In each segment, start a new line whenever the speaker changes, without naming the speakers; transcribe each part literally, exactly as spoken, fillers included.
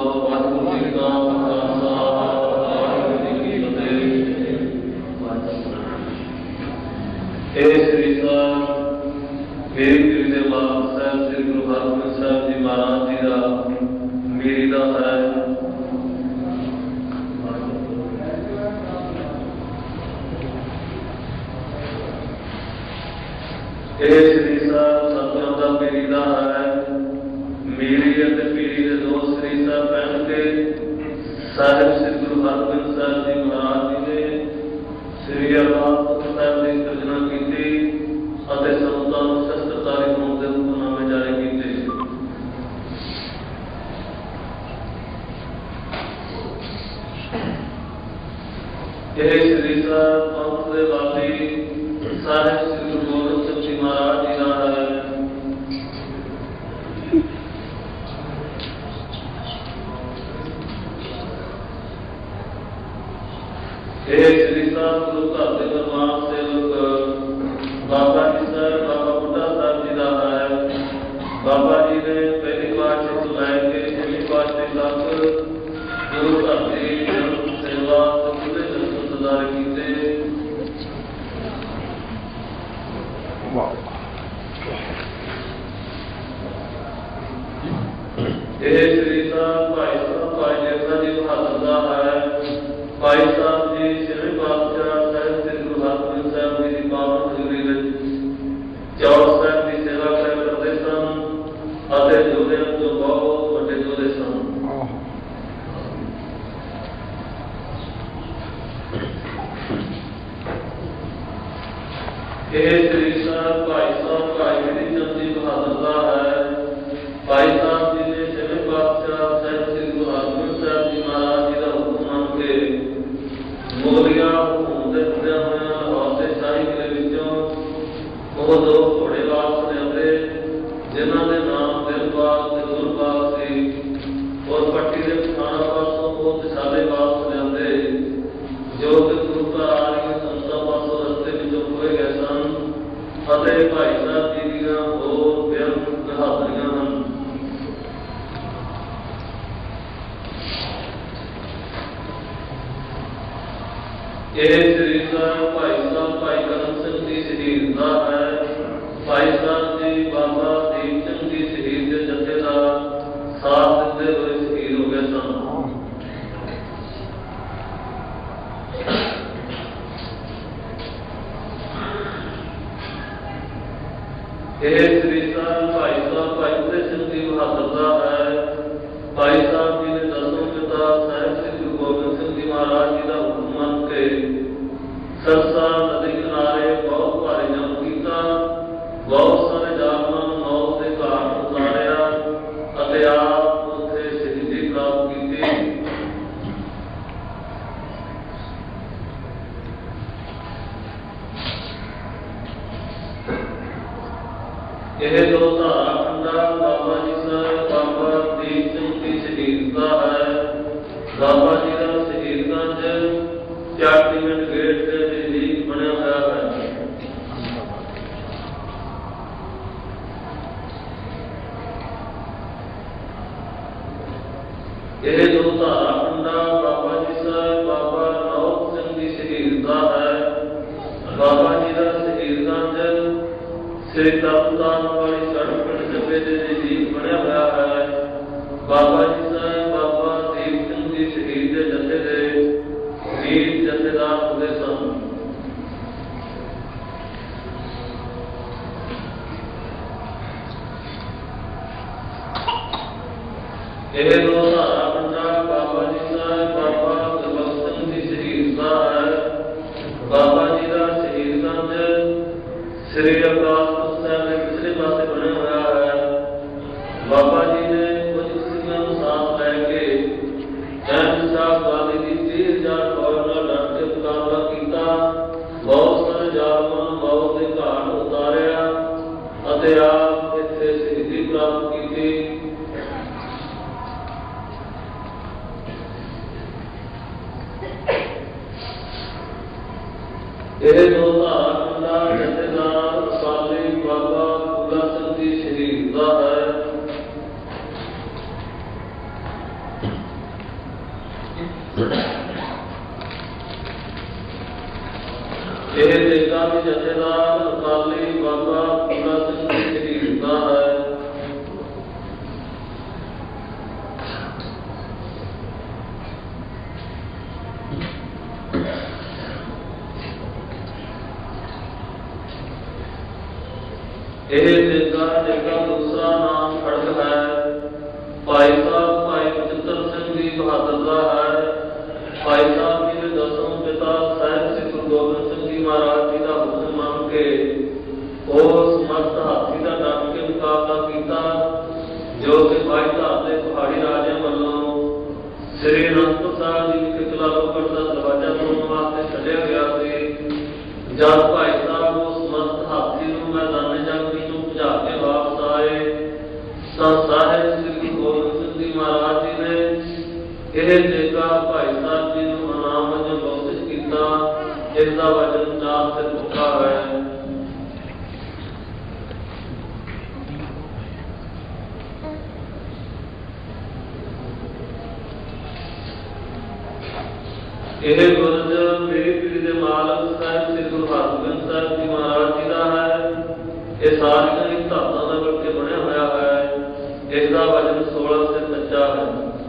ਵਾਹਿਗੁਰੂ ਜੀ ਕਾ ਖਾਲਸਾ ਵਾਹਿਗੁਰੂ ਜੀ ਕੀ ਫਤਿਹ। ਇਹ ਸ੍ਰੀ ਸਾਹਿਬ ਮੇਰੀ ਪੀਰ ਦੇ ਬਾਪ ਸਾਹਿਬ ਸ੍ਰੀ ਗੁਰੂ ਹਰਗੋਬਿੰਦ ਸਾਹਿਬ ਜੀ ਮਹਾਰਾਜ ਜੀ ਦਾ ਮੇਰੀ ਦਾ ਹੈ। ਇਹ ਸ੍ਰੀ ਸਾਹਿਬ ਸਤਿਗੁਰਾਂ ਦਾ ਮੇਰੀ ਦਾ ਹੈ। ਮੇਰੀ ਅਤੇ ਪੀਰੀ ਦੇ ਦੋ ਸ੍ਰੀ ਸਾਹਿਬ ਪਹਿਨ ਕੇ ਸਾਹਿਬ ਸ੍ਰੀ ਗੁਰੂ ਹਰਗੋਬਿੰਦ ਸਾਹਿਬ ਜੀ ਮਹਾਰਾਜ ਜੀ ਨੇ ਸ੍ਰੀ ਅਕਾਲ ਤਖ਼ਤ ਸਾਹਿਬ ਦੀ ਸਿਰਜਣਾ ਕੀਤੀ ਅਤੇ ਸੰਤਾਂ ਨੂੰ ਸ਼ਸਤਰਧਾਰੀ ਹੋਣ ਦੇ ਹੁਕਮਨਾਮੇ ਜਾਰੀ ਕੀਤੇ। ਇਹ ਸ੍ਰੀ ਸਾਹਿਬ ਪੰਥ ਦੇ ਵਾਲੀ ਸਾਹਿਬ ਸ੍ਰੀ ਗੁਰੂ ਗੋਬਿੰਦ ਸਿੰਘ ਜੀ ਮਹਾਰਾਜ ਜੀ ਦਾ ਹੈ। ਇਹ ਸ੍ਰੀ ਸਾਹਿਬ ਗੁਰੂ ਘਰ ਦੇ ਪ੍ਰਮਾਣ ਸੇਵਕ ਬਾਬਾ ਜੀ ਸਾਹਿਬ ਬਾਬਾ ਬੁੱਢਾ ਸਾਹਿਬ ਜੀ ਦਾ ਹੈ। ਬਾਬਾ ਜੀ ਨੇ ਪਹਿਲੀ ਪਾਤਸ਼ਾਹੀ ਤੋਂ ਲੈ ਕੇ ਛੇਵੀਂ ਪਾਤਸ਼ਾਹੀ ਤੱਕ ਗੁਰੂ ਘਰ ਦੀ ਸੇਵਾ ਤੇ ਸਰਦਾਰ ਕੀਤੇ। ਇਹ ਸ੍ਰੀ ਸਾਹਿਬ ਭਾਈ ਸਾਹਿਬ ਭਾਈ ਜੇਠਾ ਜੀ ਬਹਾਦਰ ਦਾ ਹੈ। ਭਾਈ ਸਾਹਿਬ ਜੀ ਛੇਵੇਂ ਪਾਤਸ਼ਾਹ ਸਾਹਿਬ ਸ੍ਰੀ ਗੁਰੂ ਹਰਗੋਬਿੰਦ ਸਾਹਿਬ ਜੀ ਦੀ ਪਾਵਨ ਹਜ਼ੂਰੀ ਵਿੱਚ ਚੌਰ ਸਾਹਿਬ ਦੀ ਸੇਵਾ ਕਰਿਆ ਕਰਦੇ ਸਨ ਅਤੇ ਜੋਧਿਆਂ ਤੋਂ ਬਹੁਤ ਵੱਡੇ ਜੋਧੇ ਸਨ। ਇਹ ਸ੍ਰੀ ਸਾਹਿਬ ਭਾਈ ਸਾਹਿਬ ਭਾਈ ਮੇਰੀ ਚੰਦ ਜੀ ਬਹਾਦਰ ਦਾ ਹੈ। ਭਾਈ ਸਾਹਿਬ ਜੀ ਨੇ ਛੇਵੇਂ ਪਾਤਸ਼ਾਹ ਸਾਹਿਬ ਸ੍ਰੀ ਗੁਰੂ ਹਰਗੋਬਿੰਦ ਸਾਹਿਬ ਜੀ ਮਹਾਰਾਜ ਜੀ ਦਾ ਹੁਕਮ ਮੰਨ ਕੇ ਮੁਗਲੀਆਂ ਹੁੰਦੇ ਹੁੰਦਿਆਂ ਹੋਇਆਂ ਲਾਹੌਰ ਦੇ ਸ਼ਾਹੀ ਕਿਲੇ ਵਿੱਚੋਂ ਉਹ ਦੋ ਘੋੜੇ ਵਾਪਸ ਲਿਆਂਦੇ ਜਿਨ੍ਹਾਂ ਦੇ ਨਾਮ ਦਿਲਬਾਗ ਤੇ ਗੁਰਬਾਗ ਸੀ। ਔਰ ਪੱਟੀ ਦੇ ਪਠਾਣਾ ਪਾਸੋਂ ਉਹ ਵਿਸ਼ਾਲੇ ਵਾਪਸ ਲਿਆਂਦੇ ਜੋ ਕਿ ਗੁਰੂ ਘਰ ਆ ਰਹੀਆਂ ਸੰਗਤਾਂ ਪਾਸੋਂ ਰਸਤੇ ਵਿੱਚੋਂ ਖੋਏ ਗਏ ਸਨ ਅਤੇ ਭਾਈ ਸਾਹਿਬ ਜੀ ਦੀਆਂ ਹੋਰ ਬੇਅੰਤ ਬਹਾਦਰੀਆਂ ਹਨ। ਇਹ ਸ੍ਰੀ ਸਾਹਿਬ ਭਾਈ ਸਾਹਿਬ ਭਾਈ ਕਰਮ ਸਿੰਘ ਦੀ ਸ਼ਹੀਦ ਦਾ ਹੈ। ਭਾਈ ਸਾਹਿਬ ਜੀ ਬਾਬਾ ਦੀਪ ਸਿੰਘ ਦੀ ਸ਼ਹੀਦ ਦੇ ਜੱਥੇ ਦਾ ਸਾਥ ਦਿੰਦੇ ਹੋਏ ਸ਼ਹੀਦ ਹੋ ਗਏ ਸਨ। ਇਹ ਸ੍ਰੀ ਸਾਹਿਬ ਭਾਈ ਸਾਹਿਬ ਭਾਈ ਉਦੇ ਸਿੰਘ ਜੀ ਬਹਾਦਰ ਦਾ ਹੈ। ਭਾਈ ਸਾਹਿਬ ਜੀ ਨੇ ਦਸਵੇਂ ਪਿਤਾ ਸਾਹਿਬ ਸ੍ਰੀ ਗੁਰੂ ਗੋਬਿੰਦ ਸਿੰਘ ਜੀ ਮਹਾਰਾਜ ਜੀ ਦਾ ਹੁਕਮ ਮੰਨ ਕੇ ਸਰਸਾ ਨਦੀ ਕਿਨਾਰੇ ਬਹੁਤ ਭਾਰੀ ਜੰਗ ਕੀਤਾ। ਬਹੁਤ ਸਾਰੇ ਜਾਲਮਾਂ ਨੂੰ ਮੌਤ ਦੇ ਘਾਟ ਉਤਾਰਿਆ ਅਤੇ ਆਪ ਉੱਥੇ ਸ਼ਹੀਦੀ ਪ੍ਰਾਪਤ ਕੀਤੀ। ਇਹ ਦੋ ਧਾਰਾ ਖੰਡਾ ਬਾਬਾ ਜੀ ਸਾਹਿਬ ਬਾਬਾ ਦੀਪ ਸਿੰਘ ਦੀ ਸ਼ਹੀਦ ਦਾ ਹੈ। ਬਾਬਾ ਜੀ ਦਾ ਸ਼ਹੀਦਗੰਜ ਚਾਟੀਮਿੰਟ ਗੇਟ ਦੇ ਨਜ਼ਦੀਕ ਬਣਿਆ ਹੋਇਆ ਹੈ। ਇਹ ਦੋ ਧਾਰਾ ਖੰਡਾ ਬਾਬਾ ਜੀ ਸਾਹਿਬ ਬਾਬਾ ਨੌਤ ਸਿੰਘ ਦੀ ਸ਼ਹੀਦ ਦਾ ਹੈ। ਬਾਬਾ ਜੀ ਦਾ ਸ਼ਹੀਦਗੰਜ ਸ੍ਰੀ ਤਰਨਤਾਰਨ ਵਾਲੀ ਸੜਕ ਪਿੰਡ ਜੱਬੇ ਦੇ ਨਜ਼ਦੀਕ ਬਣਿਆ ਹੋਇਆ ਹੈ। ਬਾਬਾ ਜੀ ਸਾਹਿਬ ਬਾਬਾ ਦੀਪ ਸਿੰਘ ਦੀ ਸ਼ਹੀਦ ਦੇ ਜੱਥੇ ਦੇ ਵੀਰ ਜਥੇਦਾਰ ਹੁੰਦੇ ਸਨ। ਇਹ ਦੋ ਧਾਰਾ ਖੰਡਾ ਬਾਬਾ ਜੀ ਸਾਹਿਬ ਬਾਬਾ ਗੁਰਬਖਸ਼ ਸਿੰਘ ਦੀ ਸ਼ਹੀਦ ਦਾ ਹੈ। ਬਾਬਾ ਜੀ ਦਾ ਸ਼ਹੀਦਗੰਜ ਸ੍ਰੀ ਅਕਾਲ ਤਖ਼ਤ ਸਾਹਿਬ ਦੇ ਪਿਛਲੇ ਪਾਸੇ ਬਣਿਆ ਹੋਇਆ ਹੈ। ਬਾਬਾ ਜੀ ਨੇ ਕੁਝ ਸਿੰਘਾਂ ਨੂੰ ਸਾਥ ਲੈ ਕੇ ਅਹਿਮਦ ਸ਼ਾਹ ਗਾਂਧੀ ਦੀ ਤੀਹ ਹਜ਼ਾਰ ਫੌਜ ਨਾਲ ਡਟ ਕੇ ਮੁਕਾਬਲਾ ਕੀਤਾ। ਬਹੁਤ ਸਾਰੇ ਜ਼ਾਲਮਾਂ ਨੂੰ ਮੌਤ ਦੇ ਘਾਟ ਉਤਾਰਿਆ ਅਤੇ ਆਪ ਇੱਥੇ ਸ਼ਹੀਦੀ ਪ੍ਰਾਪਤ ਕੀਤੀ। ਇਹ ਦੋ ਧਾਰਾ ਖੰਡਾ ਜਥੇਦਾਰ ਅਕਾਲੀ ਬਾਬਾ ਫੂਲਾ ਸਿੰਘ ਦੀ ਸ਼ਹੀਦ ਦਾ ਹੈ। ਇਹ ਤੇਗਾ ਵੀ ਜਥੇਦਾਰ ਅਕਾਲੀ ਬਾਬਾ ਪੂਰਾ ਸਿੰਘ ਜੀ ਹੁੰਦਾ ਹੈ। ਇਹ ਤੇਗਾ ਜੇਗਾ ਦੂਸਰਾ ਨਾਮ ਖੜਗ ਹੈ। ਭਾਈ ਸਾਹਿਬ ਭਾਈ ਬਚਿੱਤਰ ਸਿੰਘ ਜੀ ਬਹਾਦਰ ਦਾ ਹੈ। ਭਾਈ ਸਾਹਿਬ ਜੀ ਦੇ ਦਸਮ ਪਿਤਾ ਸਾਹਿਬ ਸ੍ਰੀ ਗੁਰੂ ਗੋਬਿੰਦ ਸਿੰਘ ਜੀ ਮਹਾਰਾਜ ਜੀ ਦਾ ਹੁਕਮ ਮੰਨ ਕੇ ਉਸ ਸਮਰਥ ਹਾਥੀ ਦਾ ਡਟ ਕੇ ਮੁਕਾਬਲਾ ਕੀਤਾ, ਜੋ ਕਿ ਭਾਈ ਸਾਹਿਬ ਦੇ ਪਹਾੜੀ ਰਾਜਿਆਂ ਵੱਲੋਂ ਸ੍ਰੀ ਅਨੰਦਪੁਰ ਸਾਹਿਬ ਜੀ ਵਿਖੇ ਕਿਲ੍ਹਾ ਲੋਹਗੜ੍ਹ ਦਾ ਦਰਵਾਜ਼ਾ ਤੋੜਨ ਵਾਸਤੇ ਛੱਡਿਆ ਗਿਆ ਸੀ। ਜਦ ਭਾਈ ਸਾਹਿਬ ਉਸ ਸਮਰਥ ਹਾਥੀ ਨੂੰ ਮੈਦਾਨੇ ਜੰਗ ਵਿੱਚੋਂ ਭਜਾ ਕੇ ਵਾਪਸ ਆਏ ਤਾਂ ਸਾਹਿਬ ਸ੍ਰੀ ਗੁਰੂ ਗੋਬਿੰਦ ਸਿੰਘ ਜੀ ਮਹਾਰਾਜ ਜੀ ਨੇ ਇਹ ਤੇਗਾ ਭਾਈ ਸਾਹਿਬ ਜੀ ਨੂੰ ਇਨਾਮ ਵਜੋਂ ਬਖਸ਼ਿਸ਼ ਕੀਤਾ, ਜਿਸ ਦਾ ਵਜਨ ਚਾਰ ਤੇ ਪੁੱਠਾ ਹੈ। ਇਹ ਗੁਰਜ ਮੇਰੀ ਪੀੜੀ ਦੇ ਮਾਲਕ ਸਾਹਿਬ ਸ੍ਰੀ ਗੁਰੂ ਹਰਗੋਬਿੰਦ ਸਾਹਿਬ ਜੀ ਮਹਾਰਾਜ ਜੀ ਦਾ ਹੈ। ਇਹ ਸਾਰੀਆਂ ਹੀ ਧਾਤਾਂ ਦਾ ਮਿਲ ਕੇ ਬਣਿਆ ਹੋਇਆ ਹੈ। ਇਸ ਦਾ ਵਜਨ ਸੋਲਾਂ ਸੇ ਸੱਚਾ ਹੈ।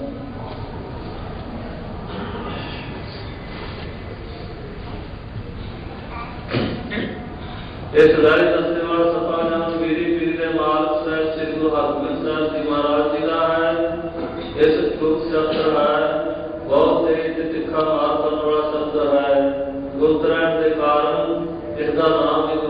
ਇਸ ਲੜੀ ਦੱਸਣ ਵਾਲਾ ਸਪਾ ਜਨ ਮੇਰੀ ਪੀੜੀ ਦੇ ਮਾਲਕ ਸਾਹਿਬ ਸ੍ਰੀ ਗੁਰੂ ਹਰਗੋਬਿੰਦ ਸਾਹਿਬ ਜੀ ਮਹਾਰਾਜ ਜੀ ਦਾ ਹੈ। ਇਸ ਗੁਰੂ ਸ਼ਸਤਰ ਹੈ, ਬਹੁਤ ਤੇਜ਼ ਤੇ ਤਿੱਖਾ ਮਾਰ ਕਰਨ ਵਾਲਾ ਸ਼ਸਤਰ ਹੈ। ਗੁਰਗ੍ਰਹਿਣ ਦੇ ਕਾਰਨ ਇਸ ਦਾ ਨਾਮ